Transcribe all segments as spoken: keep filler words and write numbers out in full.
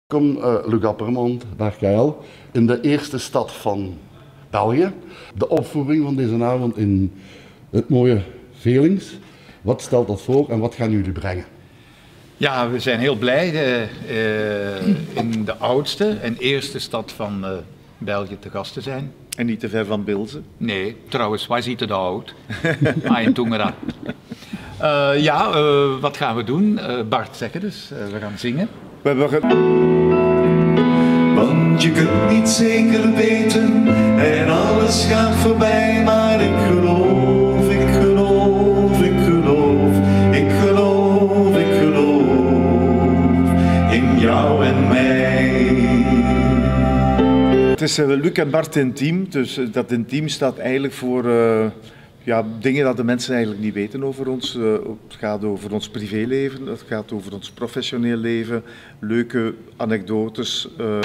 Kom uh, Luc Appermond, Barcael, in de eerste stad van België. De opvoering van deze avond in het mooie Velings. Wat stelt dat voor en wat gaan jullie brengen? Ja, we zijn heel blij uh, uh, in de oudste en eerste stad van uh, België te gast te zijn. En niet te ver van Bilze? Nee, trouwens, wij zitten de oud. Ah, in Tongera. Uh, ja, uh, wat gaan we doen? Uh, Bart, zeg het dus. Uh, we gaan zingen. We hebben ge... Want je kunt niet zeker weten en alles gaat voorbij, maar ik geloof, ik geloof, ik geloof, ik geloof, ik geloof in jou en mij. Het is uh, Luc en Bart intiem, dus uh, dat intiem staat eigenlijk voor uh, ja, dingen dat de mensen eigenlijk niet weten over ons. Uh, het gaat over ons privéleven, het gaat over ons professioneel leven, leuke anekdotes. Uh... Oh.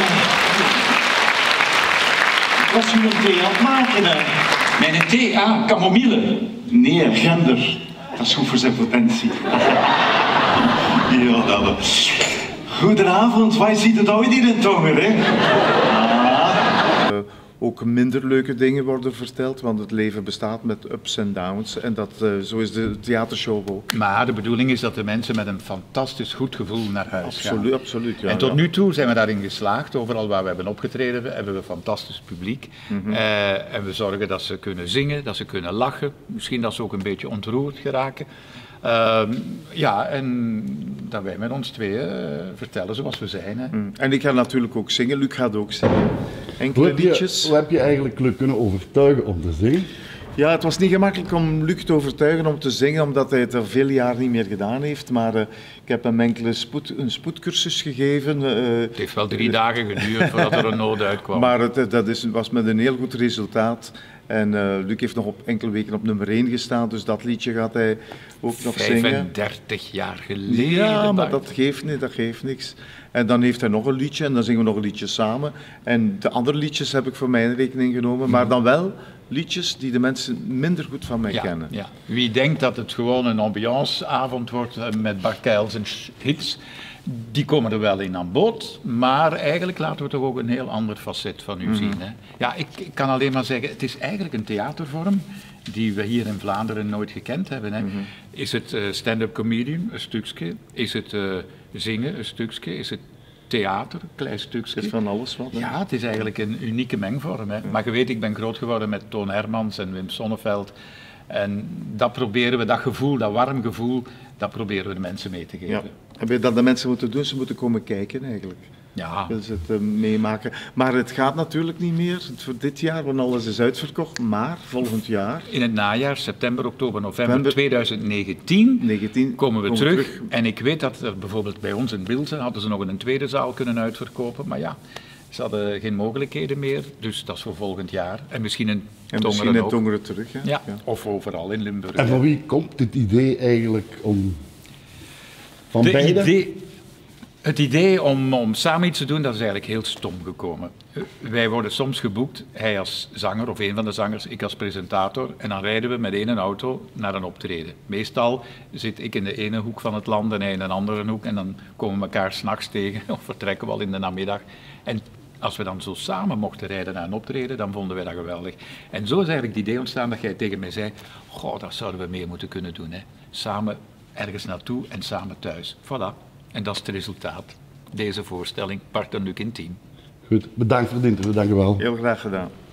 Was u een thee aan het maken? Hè? Mijn thee? Ah, camomille. Nee, gender. Dat is goed voor zijn potentie. Ja, dat is. Goedenavond, wij zien het ooit hier in Tongeren, hè? Uh, ook minder leuke dingen worden verteld, want het leven bestaat met ups en downs. En dat, uh, zo is de theatershow ook. Maar de bedoeling is dat de mensen met een fantastisch goed gevoel naar huis absoluut, gaan. Absoluut, ja. En tot ja. nu toe zijn we daarin geslaagd. Overal waar we hebben opgetreden hebben we een fantastisch publiek. Mm-hmm. uh, en we zorgen dat ze kunnen zingen, dat ze kunnen lachen. Misschien dat ze ook een beetje ontroerd geraken. Uh, ja, en dat wij met ons tweeën uh, vertellen zoals we zijn. Hè. Mm. En ik ga natuurlijk ook zingen, Luc gaat ook zingen. Enkele hoe, heb je, liedjes. hoe heb je eigenlijk Luc kunnen overtuigen om te zingen? Ja, het was niet gemakkelijk om Luc te overtuigen om te zingen, omdat hij het er veel jaar niet meer gedaan heeft. Maar uh, ik heb hem enkele spoed, een spoedcursus gegeven. Uh, het heeft wel drie dagen geduurd voordat er een nood uitkwam. Maar het, dat is, was met een heel goed resultaat. En uh, Luc heeft nog op enkele weken op nummer één gestaan, dus dat liedje gaat hij ook nog zingen. vijfendertig jaar geleden. Ja, maar dat geeft, niet, dat geeft niks. En dan heeft hij nog een liedje en dan zingen we nog een liedje samen. En de andere liedjes heb ik voor mijn rekening genomen, maar dan wel liedjes die de mensen minder goed van mij ja, kennen. Ja. Wie denkt dat het gewoon een ambianceavond wordt met Barcael zijn hits, die komen er wel in aan bod, maar eigenlijk laten we toch ook een heel ander facet van u mm-hmm. zien. Hè. Ja, ik, ik kan alleen maar zeggen, het is eigenlijk een theatervorm die we hier in Vlaanderen nooit gekend hebben. Hè. Mm-hmm. Is het uh, stand-up comedian, een stukje? Is het uh, zingen, een stukje? Is het theater, een klein stukje? Het is van alles wat. Hè? Ja, het is eigenlijk een unieke mengvorm. Hè. Ja. Maar je weet, ik ben groot geworden met Toon Hermans en Wim Sonneveld. En dat proberen we, dat gevoel, dat warm gevoel, dat proberen we de mensen mee te geven. Ja. En dat de mensen moeten doen, ze moeten komen kijken eigenlijk. Ja. Dus het uh, meemaken. Maar het gaat natuurlijk niet meer voor dit jaar, want alles is uitverkocht. Maar volgend jaar... In het najaar, september, oktober, november twintig negentien, negentien komen we komen terug. terug. En ik weet dat er bijvoorbeeld bij ons in Bilze hadden ze nog een tweede zaal kunnen uitverkopen. Maar ja, ze hadden geen mogelijkheden meer. Dus dat is voor volgend jaar. En misschien in en Tongeren misschien in ook. Tongeren terug. Ja. Ja, ja. Of overal in Limburg. En van wie komt dit idee eigenlijk om... Van De beide? idee, het idee om, om samen iets te doen, dat is eigenlijk heel stom gekomen. Wij worden soms geboekt, hij als zanger of een van de zangers, ik als presentator, en dan rijden we met één auto naar een optreden. Meestal zit ik in de ene hoek van het land en hij in een andere hoek en dan komen we elkaar 's nachts tegen of vertrekken we al in de namiddag. En als we dan zo samen mochten rijden naar een optreden, dan vonden wij dat geweldig. En zo is eigenlijk het idee ontstaan dat jij tegen mij zei, goh, dat zouden we meer moeten kunnen doen, hè. Samen ergens naartoe en samen thuis. Voilà. En dat is het resultaat. Deze voorstelling, Bart en Luc intiem. Goed, bedankt voor het interview, dank u wel. Heel graag gedaan.